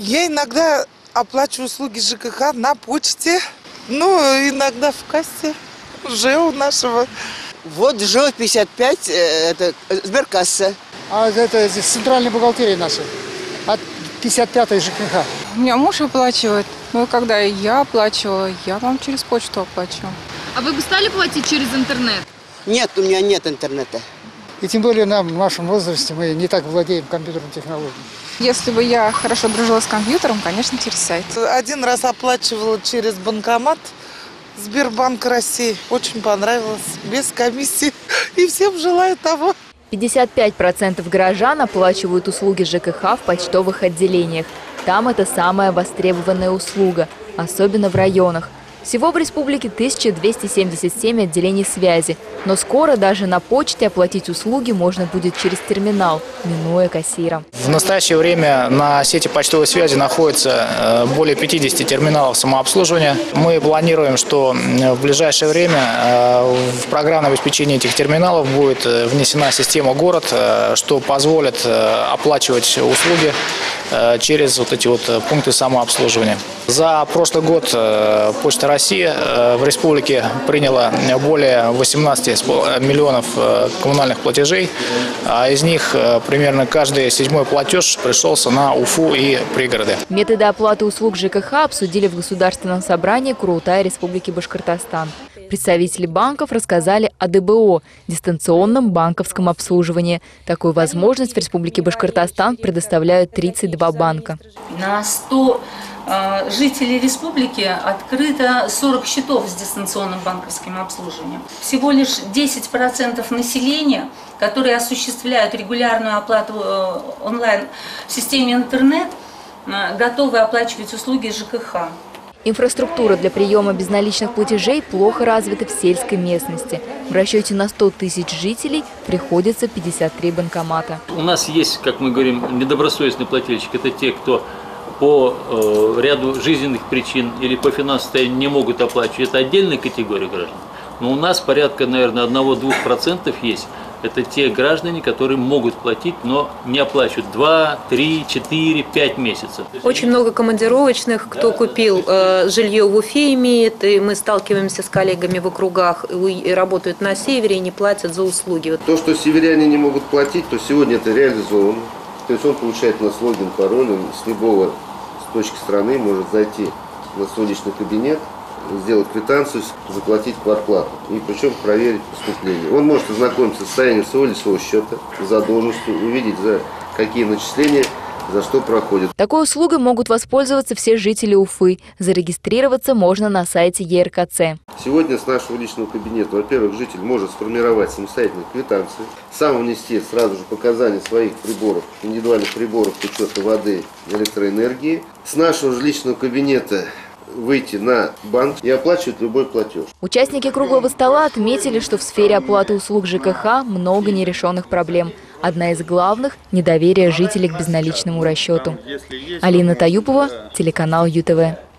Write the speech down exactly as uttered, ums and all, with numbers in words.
Я иногда оплачиваю услуги ЖКХ на почте, ну, иногда в кассе ЖЭО нашего. Вот ЖЭО пятьдесят пять, это сберкасса. А это здесь центральная бухгалтерия наша, от пятьдесят пятой ЖКХ. У меня муж оплачивает, но когда я оплачивала, я вам через почту оплачиваю. А вы бы стали платить через интернет? Нет, у меня нет интернета. И тем более нам, в нашем возрасте, мы не так владеем компьютерной технологией. Если бы я хорошо дружила с компьютером, конечно, через сайт. Один раз оплачивала через банкомат Сбербанк России. Очень понравилось, без комиссии. И всем желаю того. пятьдесят пять процентов горожан оплачивают услуги ЖКХ в почтовых отделениях. Там это самая востребованная услуга, особенно в районах. Всего в республике тысяча двести семьдесят семь отделений связи. Но скоро даже на почте оплатить услуги можно будет через терминал, минуя кассира. В настоящее время на сети почтовой связи находится более пятидесяти терминалов самообслуживания. Мы планируем, что в ближайшее время в программное обеспечение этих терминалов будет внесена система «Город», что позволит оплачивать услуги через вот эти вот пункты самообслуживания. За прошлый год Почта России в республике приняла более восемнадцати миллионов коммунальных платежей, а из них примерно каждый седьмой платеж пришелся на Уфу и пригороды. Методы оплаты услуг ЖКХ обсудили в Государственном собрании Курултая Республики Башкортостан. Представители банков рассказали о ДБО – дистанционном банковском обслуживании. Такую возможность в Республике Башкортостан предоставляют тридцать два банка. На сто жителей республики открыто сорок счетов с дистанционным банковским обслуживанием. Всего лишь десять процентов населения, которые осуществляют регулярную оплату онлайн в системе интернет, готовы оплачивать услуги ЖКХ. Инфраструктура для приема безналичных платежей плохо развита в сельской местности. В расчете на сто тысяч жителей приходится пятьдесят три банкомата. У нас есть, как мы говорим, недобросовестный плательщик. Это те, кто по э, ряду жизненных причин или по финансовому состоянию не могут оплачивать. Это отдельная категория граждан. Но у нас порядка, наверное, одного-двух процентов есть. Это те граждане, которые могут платить, но не оплачивают два, три, четыре, пять месяцев. Очень много командировочных, кто купил э, жилье в Уфе имеет, и мы сталкиваемся с коллегами в округах, и работают на севере и не платят за услуги. То, что северяне не могут платить, то сегодня это реализовано. То есть он получает у нас логин, пароль, он с любого с точки страны может зайти на свой кабинет, сделать квитанцию, заплатить квартплату. И причем проверить поступление. Он может ознакомиться с состоянием своего лицевого счета, задолженностью, увидеть, за какие начисления, за что проходит. Такой услугой могут воспользоваться все жители Уфы. Зарегистрироваться можно на сайте Е Эр Ка Цэ. Сегодня с нашего личного кабинета, во-первых, житель может сформировать самостоятельно квитанции, сам внести сразу же показания своих приборов, индивидуальных приборов учета воды и электроэнергии. С нашего же личного кабинета выйти на банк и оплачивать любой платеж. Участники круглого стола отметили, что в сфере оплаты услуг ЖКХ много нерешенных проблем. Одна из главных – недоверие жителей к безналичному расчету. Алина Таюпова, телеканал Ю Тэ Вэ.